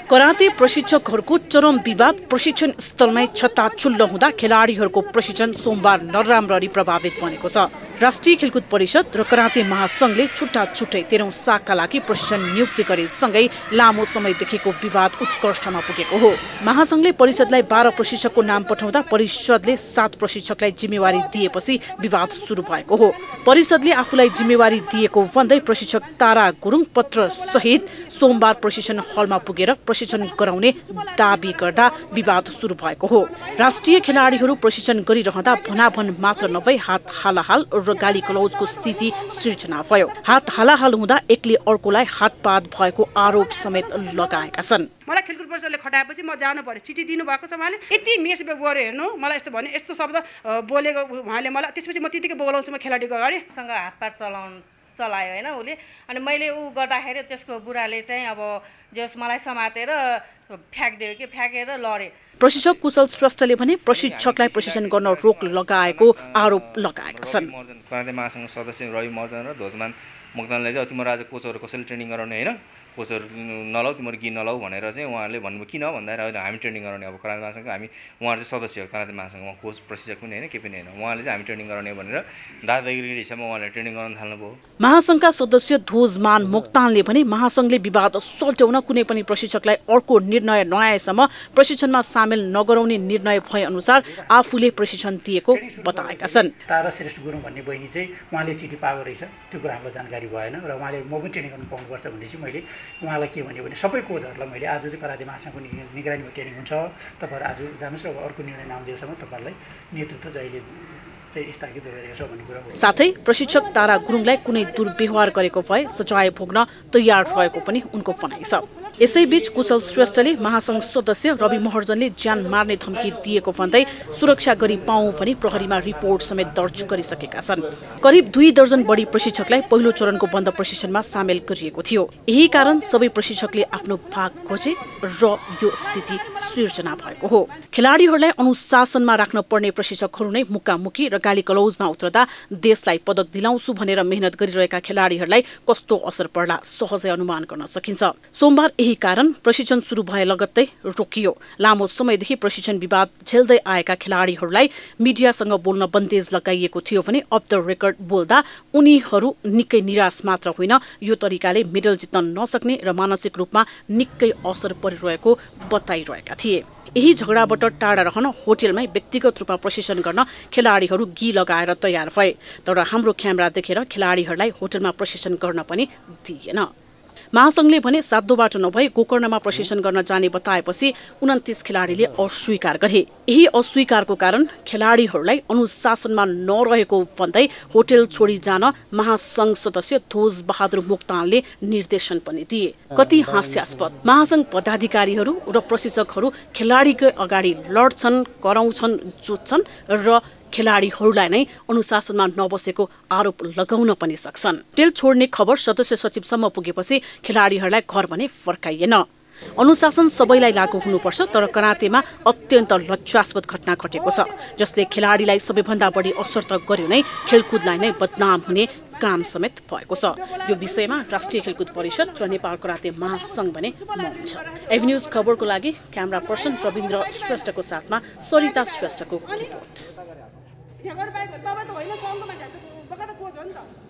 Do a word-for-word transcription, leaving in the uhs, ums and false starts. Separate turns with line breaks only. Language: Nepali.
कराते प्रशिक्षकहरूको चरम विवाद प्रशिक्षण स्थलमै छत्ताछुल्ल हुँदा खेलाडीहरूको प्रशिक्षण सोमबार नराम्ररी प्रभावित बनेको छ। राष्ट्रिय खेलकुद परिषद र कराते महासंघले छुट्टा छुट्टै तेह्रौं सागका लागि प्रशिक्षण नियुक्ति गरेसँगै लामो समयदेखिको विवाद उत्कर्षमा पुगेको हो। महासंघले परिषदलाई बाह्र प्रशिक्षकको नाम पठाउँदा परिषदले सात प्रशिक्षकलाई जिम्मेवारी दिएपछि विवाद सुरु भएको हो। परिषदले आफूलाई जिम्मेवारी दिएको भन्दै प्रशिक्षक तारा गुरुङ पत्र सहित सोमबार प्रशिक्षण हलमा पुगेर प्रशिक्षण गराउने दाबी गर्दा विवाद सुरु भएको हो। राष्ट्रिय खेलाडीहरू प्रशिक्षण गरिरहँदा भनाभन मात्र नभई हात हालाहाल र गाली गलौजको स्थिति सिर्जना भयो। हात हालाहाल हुँदा एकले अर्कोलाई हातपात भएको आरोप समेत लगाएका छन्।
मलाई खेलकुद परिषदले खटाएपछि म जानु पर्यो। चिठी दिनु भएको छ उहाँले, यति मेस गरे हेर्नु मलाई यस्तो भने यस्तो शब्द बोलेको उहाँले मलाई, त्यसपछि म त्यतिकै बोलाउँछु म खेलाडीको अगाडि सँग हातपात चलाउनु चलायो हैन उले। अनि मैले उ गर्दाखेरि त्यसको बुढाले चाहिँ अब जस मलाई समातेर फ्याक्दियो कि फ्याकेर लडे।
प्रशिक्षक कुशल श्रेष्ठले भने प्रशिक्षकलाई प्रशिक्षण गर्न रोक लगाएको आरोप लगाएका छन्।
कराते महासंघ सदस्य रवि महर्जन र ध्वजमान मोक्तानले चाहिँ तिम्रो आज कोचहरू कसैले ट्रेनिङ गराउने हैन, कोचहरू नलाऊ तिम्रो गि नलाऊ भनेर चाहिँ उहाँहरूले भन्नुभयो। किन भन्दाखेरि हामी ट्रेनिङ गराउने, अब कराते महासंघको हामी उहाँहरू चाहिँ सदस्य हो कराते महासंघमा, कोच प्रशिक्षक पनि हैन के पनि हैन, उहाँले चाहिँ हामी ट्रेनिङ गराउने भनेर दादागिरी हिसाबमा उहाँले ट्रेनिङ गराउन थाल्नुभयो।
महासंघका सदस्य ध्वजमान मोक्तानले भने महासंघले विवाद सल्ट्याउन कुनै पनि प्रशिक्षकलाई अर्को निर्णय नआएसम्म प्रशिक्षणमा सामेल नगराउने निर्णय भए अनुसार आफूले प्रशिक्षण दिएको बताएका छन्।
तारा श्रेष्ठ गुरुङ भन्ने बहिनी चाहिँ उहाँले चिठी पाएको रहेछ, त्यो कुरा हामीलाई जानकारी भएन र उहाँले म पनि ट्रेनिङ गर्न पाउनुपर्छ भनेपछि मैले उहाँलाई के भन्यो भने सबै कोचहरूलाई मैले आज चाहिँ कराते महासंघको निगरानीमा ट्रेनिङ हुन्छ, तपाईँहरू आज जानुहोस् र अर्को निर्णय नआउँदैसम्म तपाईँहरूलाई नेतृत्व जहिले चाहिँ स्थापित गरेको छ भन्ने कुरा हो।
साथै प्रशिक्षक तारा गुरुङलाई कुनै दुर्व्यवहार गरेको भए सजाय भोग्न तयार रहेको पनि उनको भनाइ छ। यसैबीच कुशल श्रेष्ठले महासंघ सदस्य रवि महर्जनले ज्यान मार्ने धम्की दिएको भन्दै सुरक्षा गरी पाऊँ भनी प्रहरीमा रिपोर्ट समेत दर्ज गरिसकेका छन्। करिब दुई दर्जन बढी प्रशिक्षकलाई पहिलो चरणको बन्द प्रशिक्षणमा सामेल गरिएको थियो। यही कारण सबै प्रशिक्षकले आफ्नो भाग खोजे र यो स्थिति सिर्जना भएको हो। खेलाडीहरूलाई अनुशासनमा राख्न पर्ने प्रशिक्षकहरू नै मुक्कामुक्की र गाली गलौजमा उत्रदा देशलाई पदक दिलाउँछु भनेर मेहनत गरिरहेका खेलाडीहरूलाई कस्तो असर पर्ला सहजै अनुमान गर्न सकिन्छ। सोमबार यही कारण प्रशिक्षण सुरु भए लगत्तै रोकियो। लामो समयदेखि प्रशिक्षण विवाद झेल्दै आएका खेलाडीहरूलाई मिडियासँग बोल्न बन्देज लगाइएको थियो भने अफ द रेकर्ड बोल्दा उनीहरू निकै निराश मात्र होइन, यो तरिकाले मेडल जित्न नसक्ने र मानसिक रूपमा निकै असर परिरहेको बताइरहेका थिए। यही झगडाबाट टाढा रहन होटलमै व्यक्तिगत रूपमा प्रशिक्षण गर्न खेलाडीहरू गी लगाएर तयार भए, तर हाम्रो क्यामेरा देखेर खेलाडीहरूलाई होटलमा प्रशिक्षण गर्न पनि दिएन। महासंघले भने साध्योबाट नभई गोकर्णमा प्रशिक्षण गर्न जाने बताएपछि उन्तिस खेलाडीले अस्वीकार गरे। यही अस्वीकारको कारण खेलाडीहरूलाई अनुशासनमा नरहेको भन्दै होटल छोडी जान महासंघ सदस्य ध्वज बहादुर मोक्तानले निर्देशन पनि दिए। कति हास्यास्पद। महासंघ पदाधिकारीहरू र प्रशिक्षकहरू खेलाडीकै अगाडि लड्छन्, कराउँछन्, जुत्छन् र खेलाडीहरूलाई नै अनुशासनमा नबसेको आरोप लगाउन पनि सक्छन्। होटल छोड्ने खबर सदस्य सचिवसम्म पुगेपछि खेलाडीहरूलाई घर भने फर्काइएन। अनुशासन सबैलाई लागू हुनुपर्छ, तर करातेमा अत्यन्त लज्जास्पद घटना घटेको छ जसले खेलाडीलाई सबैभन्दा बढी असर त गर्यो नै खेलकुदलाई नै बदनाम हुने काम समेत भएको छ। यो विषयमा राष्ट्रिय खेलकुद परिषद र नेपाल कराते महासंघ भने मौन छ। एभन्यूज खबरको लागि क्यामेरा पर्सन रविन्द्र श्रेष्ठको साथमा सरिता श्रेष्ठको रिपोर्ट।
यहाँ गएर बाइक तपाईँ त होइन सङ्घमा जान्छ बगा त कोच हो नि त।